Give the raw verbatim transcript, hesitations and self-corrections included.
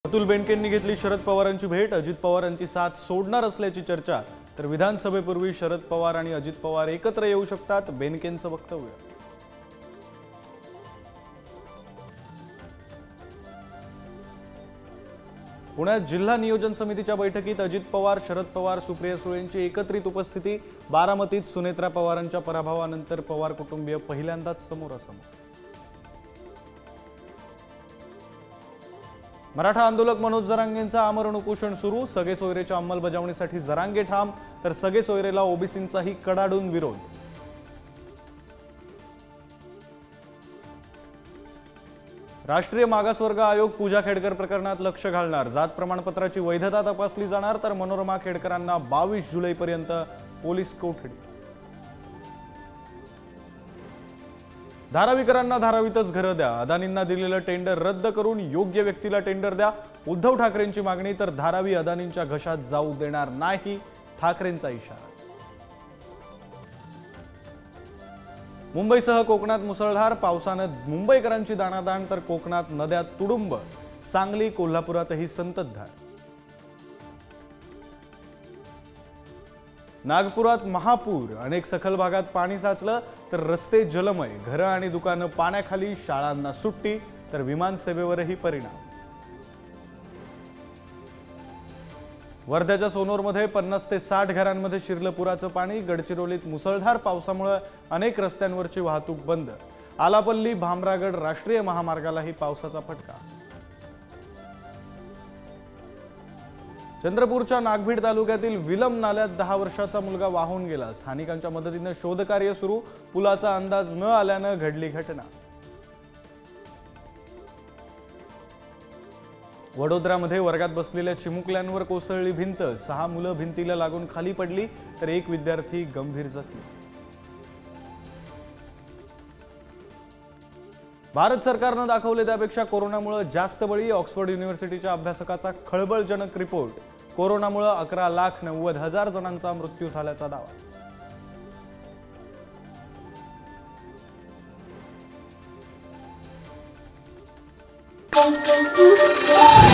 अतुल बेनकेंनी घेतली शरद पवारांची भेट। अजित पवारांची साथ सोडणार असल्याची चर्चा। तर विधानसभेपूर्वी शरद पवार आणि अजित पवार एकत्र येऊ शकतात, बेनकेंचं वक्तव्य। पुण्यात जिल्हा नियोजन समितीच्या बैठकीत अजित पवार, शरद पवार, सुप्रिया सुळेंची एकत्रित उपस्थिती। बारामतीत सुनेत्रा पवारांच्या पराभवानंतर पवार कुटुंबीय पहिल्यांदाच समोरासमोर। मराठा आंदोलक मनोज जरांगेंचा आमरण उपोषण सुरू। सगळे सोयरेच्या अंमलबजावणीसाठी जरांगे ठाम, तर सगळे सोयरेला ओबीसींचाही कडाडून विरोध। राष्ट्रीय मागासवर्ग आयोग पूजा खेडकर प्रकरणात लक्ष घालणार। जात प्रमाणपत्राची वैधता तपासली जाणार, तर मनोरमा खेडकरांना बावीस जुलैपर्यंत पोलीस कोठडी। धारावीकरांना धारावीतच घरं द्या। अदानींना दिलेलं टेंडर रद्द करून योग्य व्यक्तीला टेंडर द्या। उद्धव ठाकरेंची मागणी, तर धारावी अदानींच्या घशात जाऊ देणार नाही, ठाकरेंचा इशारा। मुंबईसह कोकणात मुसळधार पावसाने मुंबईकरांची दाणादाण, तर कोकणात नद्या तुडुंब। सांगली कोल्हापुरातही संततधार। नागपुरात महापूर, अनेक सखल भागात पाणी साचलं, तर रस्ते जलमय। घरं आणि दुकानं पाण्याखाली, शाळांना सुट्टी, तर विमानसेवेवरही परिणाम। वर्ध्याच्या सोनोरमध्ये पन्नास ते साठ घरांमध्ये शिरलं पुराचं पाणी। गडचिरोलीत मुसळधार पावसामुळे अनेक रस्त्यांवरची वाहतूक बंद। आलापल्ली भामरागड राष्ट्रीय महामार्गालाही पावसाचा फटका। चंद्रपूरच्या नागभीड तालुक्यातील विलम नाल्यात दहा वर्षाचा मुलगा वाहून गेला। स्थानिकांच्या मदतीने शोधकार्य सुरू। पुलाचा अंदाज न आल्यानं घडली घटना। वडोदरामध्ये वर्गात बसलेल्या चिमुकल्यांवर कोसळली भिंत। सहा मुलं भिंतीला लागून खाली पडली, तर एक विद्यार्थी गंभीर जखमी। भारत सरकारने दाखवले त्यापेक्षा कोरोनामुळे जास्त बळी। ऑक्सफोर्ड युनिव्हर्सिटीच्या अभ्यासकाचा खळबळजनक रिपोर्ट। कोरोनामुळे अकरा लाख नव्वद हजार जणांचा मृत्यू झाल्याचा दावा।